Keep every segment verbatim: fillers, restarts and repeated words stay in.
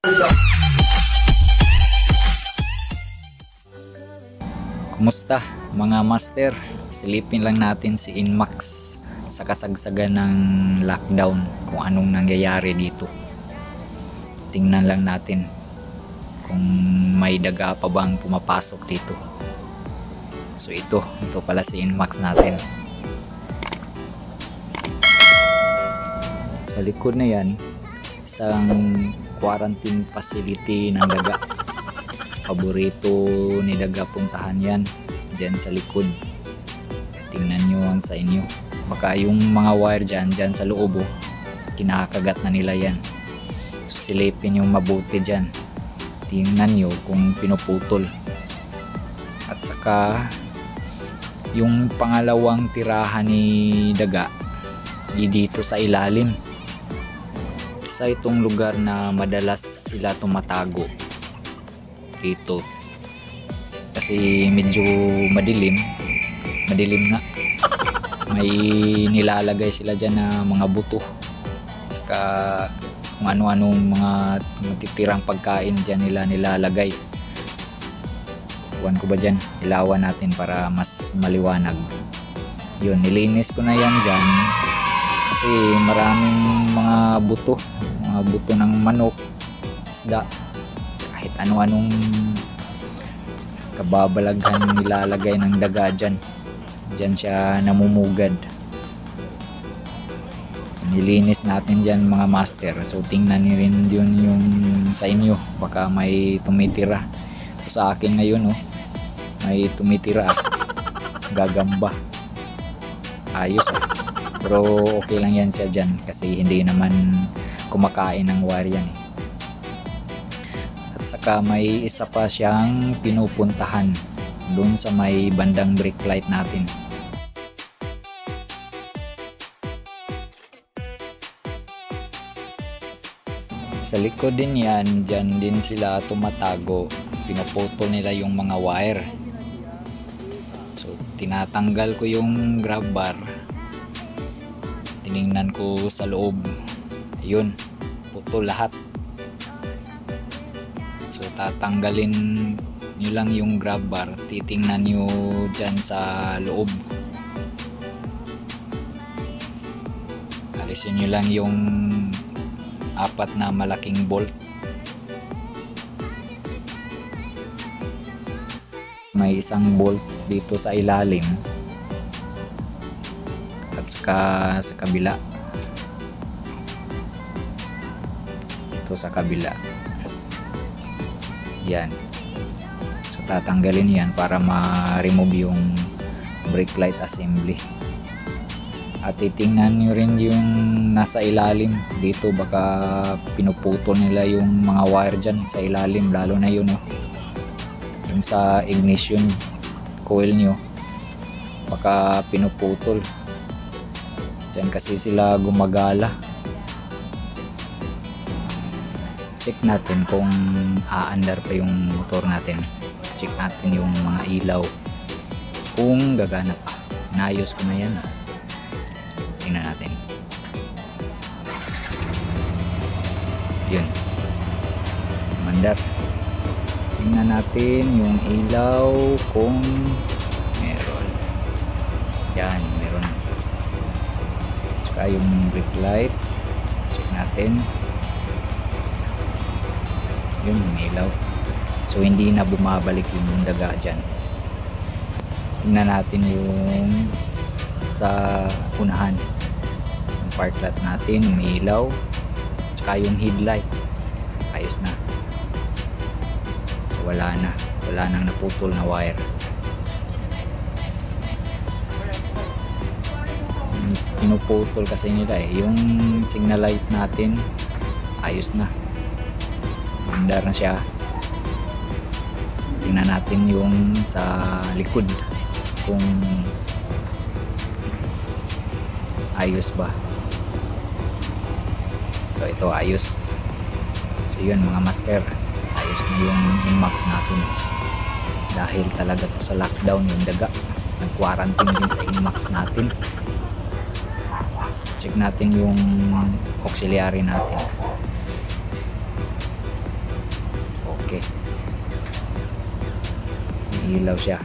Kumusta mga master? Silipin lang natin si Inmax sa kasagsagan ng lockdown, kung anong nangyayari dito. Tingnan lang natin kung may daga pa bang pumapasok dito. So ito, ito pala si Inmax natin. Sa likod na yan, isang quarantine facility ng daga. Paborito ni daga puntahan yan, dyan sa likod. Tingnan nyo ang sa inyo. Baka yung mga wire dyan, dyan sa loob, oh, kinakagat na nila yan. So silipin yung mabuti dyan. Tingnan nyo kung pinuputol. At saka yung pangalawang tirahan ni daga, di dito sa ilalim. Sa itong lugar na madalas sila tumatago dito kasi medyo madilim madilim nga, may nilalagay sila dyan na mga buto saka kung ano-anong mga matitirang pagkain dyan nila nilalagay. Buwan ko ba dyan, ilawan natin para mas maliwanag. Yun, nilinis ko na yan dyan kasi maraming mga buto mga buto ng manok, isda, kahit ano-anong kababalaghan nilalagay ng daga dyan. Dyan siya namumugad. Nilinis natin dyan mga master. So tingnan niyo rin yun yung sa inyo, baka may tumitira. So, sa akin ngayon, oh, may tumitira, gagamba. Ayos, ah. Pero okay lang yan siya dyan kasi hindi naman kumakain ng wire yan, eh. At saka may isa pa siyang pinupuntahan doon sa may bandang brake light natin. Sa likod din yan, dyan din sila tumatago. Pinuputol nila yung mga wire. So tinatanggal ko yung grab bar. Tiningnan ko sa loob. Ayun, putol lahat. So tatanggalin nyo lang yung grab bar. Titingnan nyo dyan sa loob. Alisin nyo lang yung apat na malaking bolt. May isang bolt dito sa ilalim at saka sa kabila. Ito sa kabila. Yan. So tatanggalin yan para ma-remove yung brake light assembly. At titingnan nyo rin yung nasa ilalim dito, baka pinuputol nila yung mga wire dyan sa ilalim, lalo na yun, oh, yung sa ignition coil nyo, baka pinuputol dyan kasi sila gumagala. Check natin kung aandar pa yung motor natin. Check natin yung mga ilaw kung gagana pa. Naayos ko na yan. Tingnan natin. Yun, mandar. Tingnan natin yung ilaw kung meron. Yan, meron. Tsaka yung brake light, check natin. Yun, yung ilaw. So hindi na bumabalik yung daga dyan. Tingnan natin yung sa unahan, yung park light natin, umiilaw, tsaka yung headlight ayos na. So wala na wala nang naputol na wire. Pinuputol kasi nila, eh, yung signal light natin ayos na, mandar na siya. Tingnan natin yung sa likod kung ayos ba. So ito ayos. So yun mga master, ayos na yung Inmax natin. Dahil talaga to sa lockdown yung daga, nag-quarantine din sa Inmax natin. Check natin yung auxiliary natin. malaki. May ilaw siya.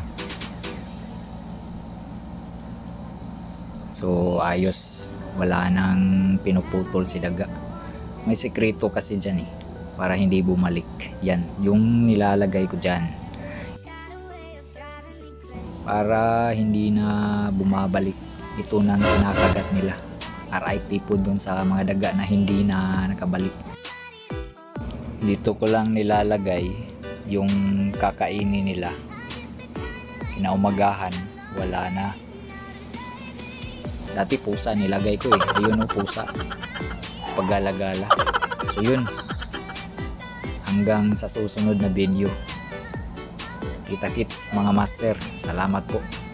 So ayos, wala nang pinuputol si daga. May sekreto kasi dyan eh, para hindi bumalik. Yan, yung nilalagay ko dyan, para hindi na bumabalik ito nang kinakagat nila. R I P po dun sa mga daga na hindi na nakabalik. Dito ko lang nilalagay yung kakainin nila. Kinaumagahan, wala na. Dati pusa nilagay ko eh. Ayun o, pusa. Paggalagala. So yun. Hanggang sa susunod na video. Kita kits mga master. Salamat po.